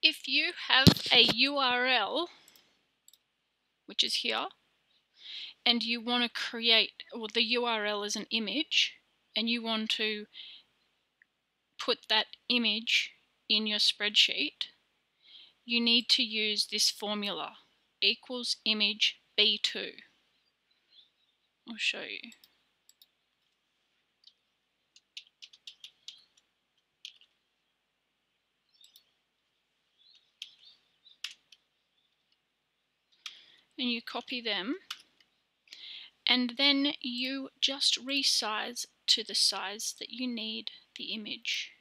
if you have a URL, which is here, and you want to create, well, the URL is an image, and you want to put that image in your spreadsheet, you need to use this formula, equals image B2. I'll show you. And you copy them, and then you just resize to the size that you need the image.